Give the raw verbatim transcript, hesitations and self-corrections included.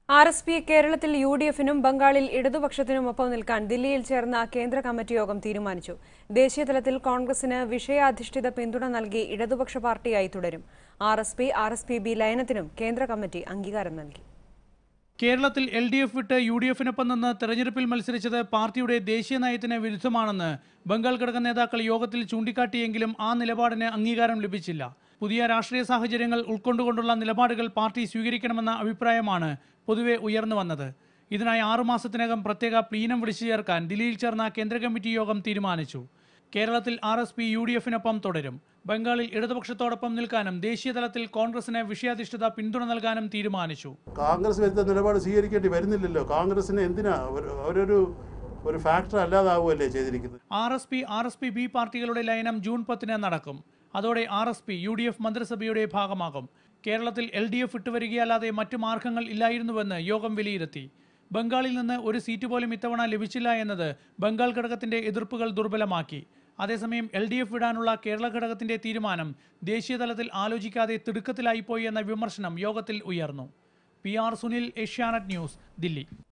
R S P കേരളത്തിൽ U D എഫിനും ബംഗാളിൽ ഇടതുപക്ഷത്തിനുമൊപ്പം നിൽക്കാൻ ദില്ലിയിൽ ചേർന്ന കേന്ദ്ര കമ്മിറ്റി യോഗം തീരുമാനിച്ചു. ദേശീയതലത്തിൽ കോൺഗ്രസിന് വിഷയാധിഷ്ഠിത പിന്തുണ നൽകി ഇടതുപക്ഷ പാർട്ടിയായി തുടരും. R S P R S P B ലയനത്തിനും കേന്ദ്ര കമ്മിറ്റി അംഗീകാരം നൽകി. കേരളത്തിൽ എൽ ഡി എഫ് വിട്ട് യു ഡി എഫിനൊപ്പം നിന്ന് തെരഞ്ഞെടുപ്പിൽ മത്സരിച്ചത് പാർട്ടിയുടെ ദേശീയ നയത്തിന് വിരുദ്ധമാണെന്ന് ബംഗാൾ ഘടക നേതാക്കൾ യോഗത്തിൽ ചൂണ്ടിക്കാട്ടിയെങ്കിലും ആ നിലപാടിന് അംഗീകാരം ലഭിച്ചില്ല. പുതിയ രാഷ്ട്രീയ സാഹചര്യങ്ങൾ ഉൾക്കൊണ്ടുകൊണ്ടുള്ള നിലപാടുകൾ പാർട്ടി സ്വീകരിക്കണമെന്ന അഭിപ്രായമാണ് പൊതുവെ ഉയർന്നു വന്നത്. ഇതിനായി ആറുമാസത്തിനകം പ്രത്യേക പ്ലീനം വിളിച്ചു ചേർക്കാൻ ദില്ലിയിൽ ചേർന്ന കേന്ദ്ര കമ്മിറ്റി യോഗം തീരുമാനിച്ചു. കേരളത്തിൽ R S P U D എഫിനൊപ്പം തുടരും. ബംഗാളിൽ ഇടതുപക്ഷത്തോടൊപ്പം നിൽക്കാനും ദേശീയ തലത്തിൽ കോൺഗ്രസിന് വിഷയാധിഷ്ഠിത പിന്തുണ നൽകാനും തീരുമാനിച്ചു. കോൺഗ്രസ് വരുന്ന നിലപാട് സ്വീകരിക്കേണ്ടി വരുന്നില്ലല്ലോ. കോൺഗ്രസിന് എന്തിനാ അവരൊരു ഒരു ഫാക്ടർ അല്ലാതാവുകയല്ലേ ചെയ്തിരിക്കുന്നത്. R S P R S P B പാർട്ടികളുടെ ലയനം ജൂൺ പത്തിന് നടക്കും. അതോടെ R S P U D F മന്ത്രിസഭയുടെ ഭാഗമാകും. കേരളത്തിൽ എൽ ഡി എഫ് വിട്ടുവരികയല്ലാതെ മറ്റു മാർഗങ്ങൾ ഇല്ലായിരുന്നുവെന്ന് യോഗം വിലയിരുത്തി. ബംഗാളിൽ നിന്ന് ഒരു സീറ്റ് പോലും ഇത്തവണ ലഭിച്ചില്ല എന്നത് ബംഗാൾ ഘടകത്തിന്റെ എതിർപ്പുകൾ ദുർബലമാക്കി. അതേസമയം എൽ ഡി എഫ് വിടാനുള്ള കേരള ഘടകത്തിന്റെ തീരുമാനം ദേശീയതലത്തിൽ ആലോചിക്കാതെ തിടുക്കത്തിലായിപ്പോയി എന്ന വിമർശനം യോഗത്തിൽ ഉയർന്നു. P R Sunil, Asianet news, Delhi.